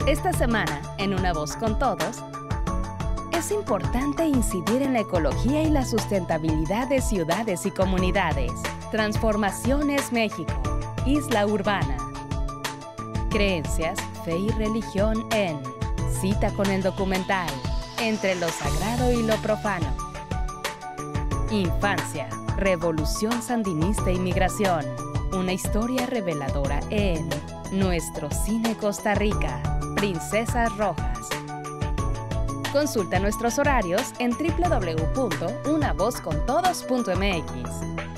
Esta semana, en Una Voz con Todos, es importante incidir en la ecología y la sustentabilidad de ciudades y comunidades. Transformaciones México, Isla Urbana. Creencias, fe y religión en Cita con el documental, Entre lo sagrado y lo profano. Infancia, revolución sandinista y migración. Una historia reveladora en Nuestro Cine Costa Rica, Princesas Rojas. Consulta nuestros horarios en www.unavozcontodos.mx.